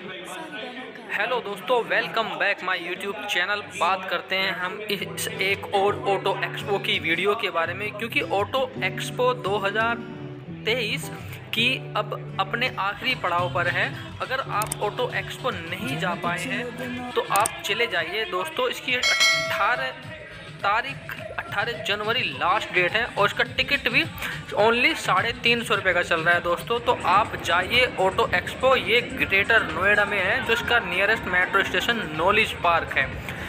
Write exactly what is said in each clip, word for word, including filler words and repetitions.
Hello दोस्तों, welcome back my YouTube channel. बात करते हैं हम इस एक और ऑटो एक्सपो की वीडियो के बारे में, क्योंकि ऑटो एक्सपो दो हज़ार तेईस की अब अपने आखिरी पड़ाव पर है। अगर आप ऑटो एक्सपो नहीं जा पाए हैं तो आप चले जाइए दोस्तों। इसकी अठारह तारीख अठारह जनवरी लास्ट डेट है और इसका टिकट भी ओनली साढ़े तीन सौ रुपये का चल रहा है दोस्तों। तो आप जाइए ऑटो एक्सपो, ये ग्रेटर नोएडा में है, जो इसका nearest metro station knowledge park है।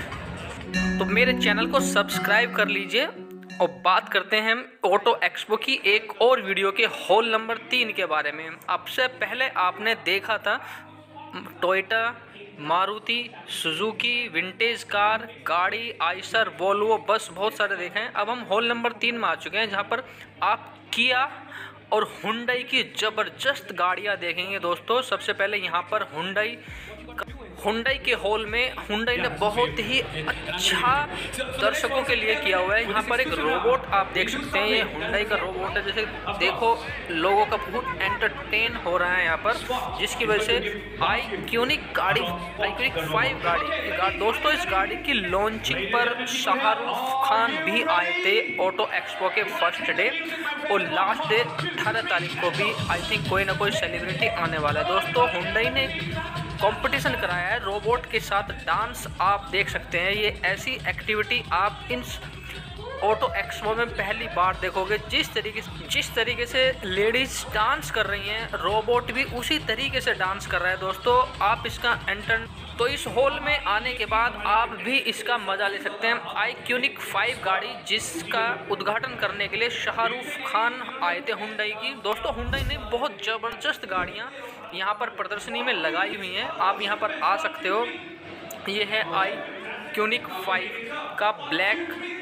तो मेरे चैनल को सब्सक्राइब कर लीजिए। और बात करते हैं हम ऑटो एक्सपो की एक और वीडियो के हॉल नंबर तीन के बारे में। आपसे पहले आपने देखा था Toyota, Maruti, Suzuki, vintage car, गाड़ी, आइसर, वोल्वो, बस बहुत सारे देखे हैं। अब हम हॉल नंबर तीन में आ चुके हैं, जहां पर आप किया और हुंडई की ज़बरदस्त गाड़ियां देखेंगे दोस्तों। सबसे पहले यहां पर हुंडई हुंडई के हॉल में हुंडई ने बहुत ही अच्छा दर्शकों के लिए किया हुआ है। यहाँ पर एक रोबोट आप देख सकते हैं, ये हुंडई का रोबोट है। जैसे देखो, लोगों का बहुत एंटरटेन हो रहा है यहाँ पर, जिसकी वजह से आईक्यूनिक गाड़ी आईक्यूनिक फाइव गाड़ी गा, दोस्तों इस गाड़ी की लॉन्चिंग पर शाहरुख खान भी आए थे ऑटो एक्सपो के फर्स्ट डे, और लास्ट डे अठारह तारीख को भी आई थिंक कोई ना कोई सेलिब्रिटी आने वाला है दोस्तों। हुंडई ने कंपटीशन कराया है रोबोट के साथ डांस, आप देख सकते हैं। ये ऐसी एक्टिविटी आप इन ऑटो एक्सपो में पहली बार देखोगे। जिस तरीके से जिस तरीके से लेडीज डांस कर रही हैं, रोबोट भी उसी तरीके से डांस कर रहा है दोस्तों। आप इसका एंटर तो इस हॉल में आने के बाद आप भी इसका मज़ा ले सकते हैं। आईक्यूनिक फाइव गाड़ी, जिसका उद्घाटन करने के लिए शाहरुख खान आए थे हुंडई की दोस्तों। हुंडई ने बहुत ज़बरदस्त गाड़ियाँ यहाँ पर प्रदर्शनी में लगाई हुई हैं, आप यहाँ पर आ सकते हो। ये है आईक्यूनिक फाइव का ब्लैक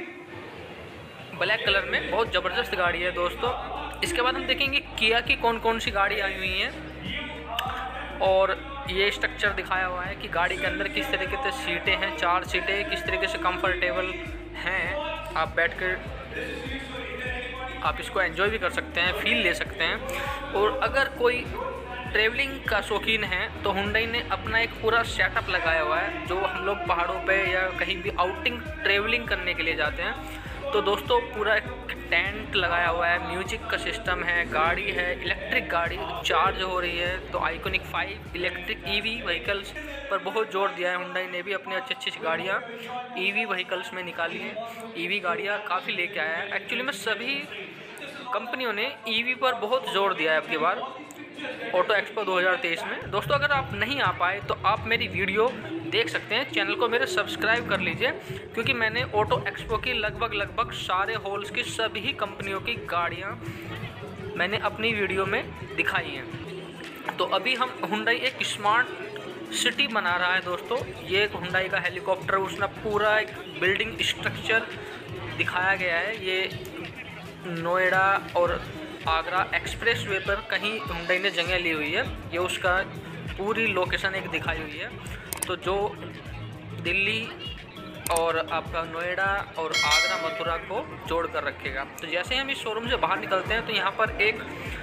ब्लैक कलर में, बहुत ज़बरदस्त गाड़ी है दोस्तों। इसके बाद हम देखेंगे किया की कौन कौन सी गाड़ी आई हुई हैं, और ये स्ट्रक्चर दिखाया हुआ है कि गाड़ी के अंदर किस तरीके से सीटें हैं। चार सीटें किस तरीके से कंफर्टेबल हैं, आप बैठकर आप इसको एंजॉय भी कर सकते हैं, फील ले सकते हैं। और अगर कोई ट्रैवलिंग का शौकीन है तो हुंडई ने अपना एक पूरा सेटअप लगाया हुआ है। जो हम लोग पहाड़ों पे या कहीं भी आउटिंग ट्रैवलिंग करने के लिए जाते हैं तो दोस्तों पूरा एक टेंट लगाया हुआ है, म्यूजिक का सिस्टम है, गाड़ी है, इलेक्ट्रिक गाड़ी चार्ज हो रही है। तो Ioniq five electric EV vehicles पर बहुत जोर दिया है हुंडई ने भी। अपनी अच्छी अच्छी गाड़ियाँ ईवी व्हीकल्स में निकाली हैं, ईवी गाड़ियाँ काफ़ी लेके आया है। एक्चुअली में सभी कंपनियों ने ईवी पर बहुत जोर दिया है अब की बार ऑटो एक्सपो दो हज़ार तेईस में दोस्तों। अगर आप नहीं आ पाए तो आप मेरी वीडियो देख सकते हैं, चैनल को मेरे सब्सक्राइब कर लीजिए, क्योंकि मैंने ऑटो एक्सपो की लगभग लगभग सारे हॉल्स की सभी कंपनियों की गाड़ियां मैंने अपनी वीडियो में दिखाई हैं। तो अभी हम हुंडई एक स्मार्ट सिटी बना रहा है दोस्तों। ये एक हुंडई का हेलीकॉप्टर, उसने पूरा एक बिल्डिंग स्ट्रक्चर दिखाया गया है। ये नोएडा और आगरा एक्सप्रेस वे पर कहीं हुंडई ने जगह ली हुई है। ये उसका पूरी लोकेशन एक दिखाई हुई है। तो जो दिल्ली और आपका नोएडा और आगरा मथुरा को जोड़ कर रखेगा। तो जैसे ही हम इस शोरूम से बाहर निकलते हैं तो यहाँ पर एक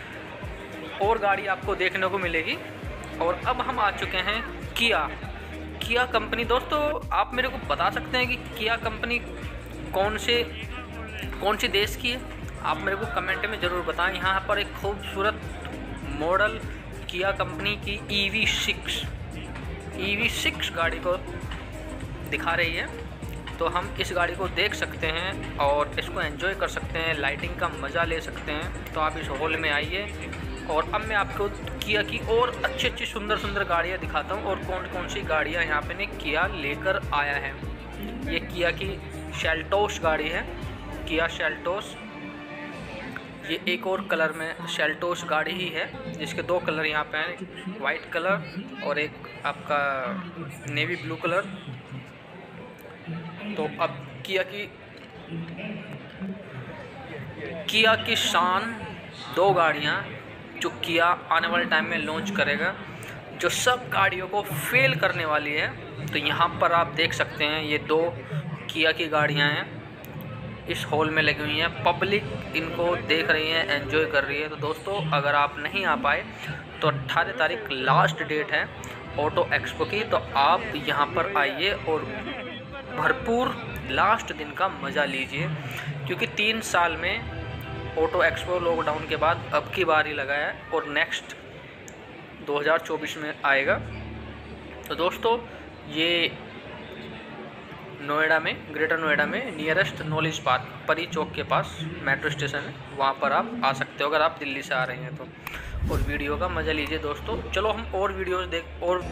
और गाड़ी आपको देखने को मिलेगी। और अब हम आ चुके हैं किया किया कंपनी। दोस्तों आप मेरे को बता सकते हैं कि किया कंपनी कौन से कौन सी देश की है? आप मेरे को कमेंट में ज़रूर बताएं। यहाँ पर एक खूबसूरत मॉडल किया कंपनी की E V six E V six गाड़ी को दिखा रही है। तो हम इस गाड़ी को देख सकते हैं और इसको एंजॉय कर सकते हैं, लाइटिंग का मज़ा ले सकते हैं। तो आप इस हॉल में आइए। और अब मैं आपको किया की और अच्छी अच्छी सुंदर सुंदर गाड़ियाँ दिखाता हूँ, और कौन कौन सी गाड़ियाँ यहाँ पे ने किया लेकर आया है। ये किया की शेल्टोस गाड़ी है, किया शेल्टोस। ये एक और कलर में शेल्टोस गाड़ी ही है, जिसके दो कलर यहाँ पे हैं, वाइट कलर और एक आपका नेवी ब्लू कलर। तो अब किया की किया की शान दो गाड़ियाँ जो किया आने वाले टाइम में लॉन्च करेगा, जो सब गाड़ियों को फेल करने वाली है। तो यहाँ पर आप देख सकते हैं ये दो किया की गाड़ियाँ हैं, इस हॉल में लगी हुई हैं। पब्लिक इनको देख रही है, एंजॉय कर रही है। तो दोस्तों अगर आप नहीं आ पाए तो अट्ठारह तारीख लास्ट डेट है, ऑटो एक्सपो की, तो आप यहाँ पर आइए और भरपूर लास्ट दिन का मज़ा लीजिए, क्योंकि तीन साल में ऑटो एक्सपो लॉकडाउन के बाद अब की बार ही लगा है और नेक्स्ट दो हज़ार चौबीस में आएगा। तो दोस्तों ये नोएडा में, ग्रेटर नोएडा में नियरेस्ट नॉलेज पार्क परी चौक के पास मेट्रो स्टेशन है, वहाँ पर आप आ सकते हो अगर आप दिल्ली से आ रहे हैं तो। और वीडियो का मज़ा लीजिए दोस्तों। चलो हम और वीडियोस देख और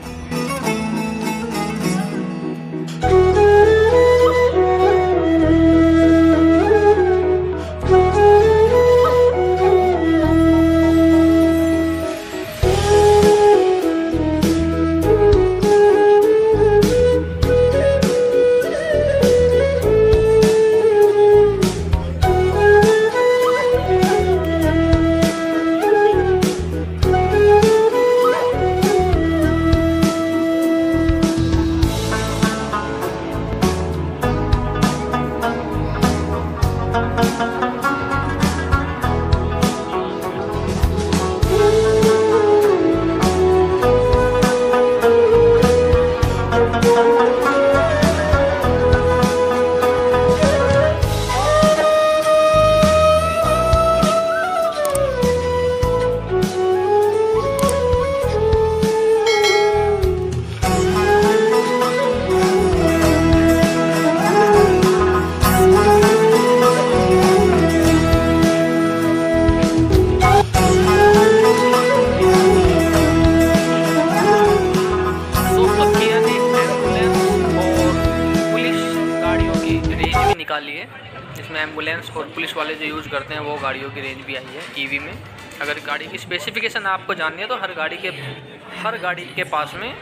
निकाली है, जिसमें एम्बुलेंस और पुलिस वाले जो यूज़ करते हैं वो गाड़ियों की रेंज भी आई है ईवी में। अगर गाड़ी की स्पेसिफिकेशन आपको जाननी है तो हर गाड़ी के हर गाड़ी के पास में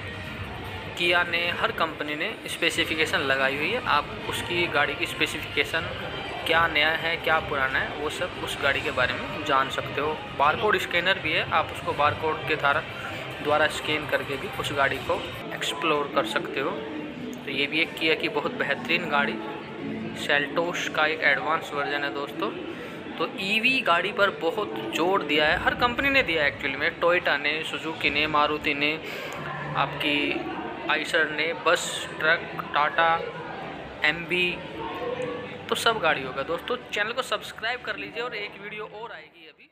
किया ने, हर कंपनी ने स्पेसिफिकेशन लगाई हुई है। आप उसकी गाड़ी की स्पेसिफिकेशन क्या नया है क्या पुराना है वो सब उस गाड़ी के बारे में जान सकते हो। बारकोड स्कैनर भी है, आप उसको बारकोड के द्वारा द्वारा स्कैन करके भी उस गाड़ी को एक्सप्लोर कर सकते हो। तो ये भी एक किया की बहुत बेहतरीन गाड़ी, सेल्टोस का एक एडवांस वर्जन है दोस्तों। तो ईवी गाड़ी पर बहुत जोर दिया है, हर कंपनी ने दिया है एक्चुअली में। टोयोटा ने, सुजुकी ने, मारुति ने, आपकी आइसर ने, बस, ट्रक, टाटा, एमबी, तो सब गाड़ियों का। दोस्तों चैनल को सब्सक्राइब कर लीजिए और एक वीडियो और आएगी अभी।